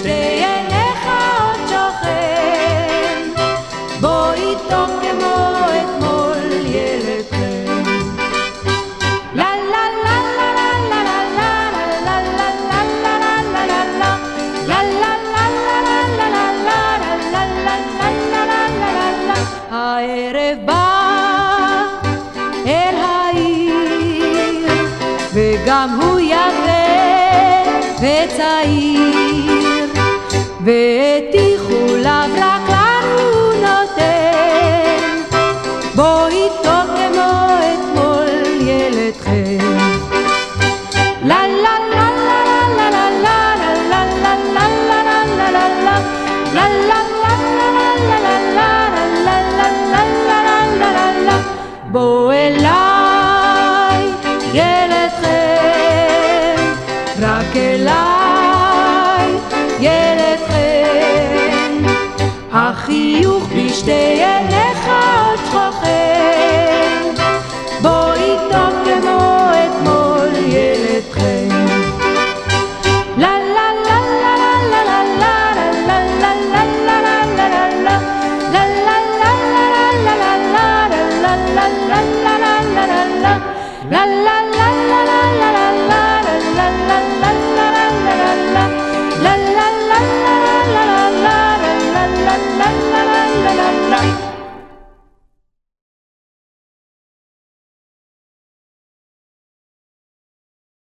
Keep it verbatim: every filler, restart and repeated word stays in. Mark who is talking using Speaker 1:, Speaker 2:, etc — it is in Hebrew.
Speaker 1: בשתי עיניך עוד שוכן, בוא איתו כמו אתמול ילדכם. לה לה לה לה לה לה לה לה לה לה לה לה לה לה הערב בא אל העיר וגם הוא יפה וצעיר, ואת איחוליו רק לנו נותן, בוא איתו כמו אתמול ילדכם. לה לה לה לה לה לה לה לה לה לה לה לה לה לה לה בוא אליי ילדכם, רק אליי ילדכם, החיוך בשתי עיניך עוד שוכן, בוא איתו כמו אתמול ילדכם. לה לה לה לה לה לה לה לה לה לה לה La la la la la la